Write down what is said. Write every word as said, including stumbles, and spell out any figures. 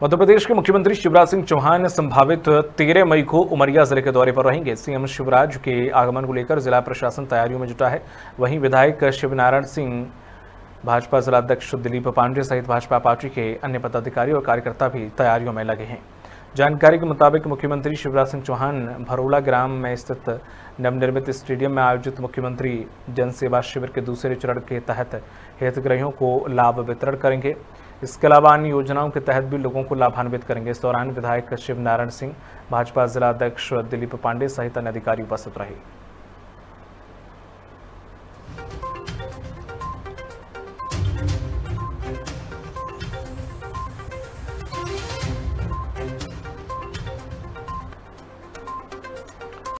मध्य प्रदेश के मुख्यमंत्री शिवराज सिंह चौहान संभावित तेरह मई को उमरिया जिले के दौरे पर रहेंगे। सीएम शिवराज के आगमन को लेकर जिला प्रशासन तैयारियों में जुटा है। वहीं विधायक शिवनारायण सिंह, भाजपा जिलाध्यक्ष दिलीप पांडे सहित भाजपा पार्टी के अन्य पदाधिकारी और कार्यकर्ता भी तैयारियों में लगे हैं। जानकारी के मुताबिक मुख्यमंत्री शिवराज सिंह चौहान भरोला ग्राम में स्थित नवनिर्मित स्टेडियम में आयोजित मुख्यमंत्री जन सेवा शिविर के दूसरे चरण के तहत हितग्राहियों को लाभ वितरण करेंगे। इसके अलावा अन्य योजनाओं के तहत भी लोगों को लाभान्वित करेंगे। इस दौरान विधायक शिवनारायण सिंह, भाजपा जिलाध्यक्ष दिलीप पांडे सहित अन्य अधिकारी उपस्थित रहे।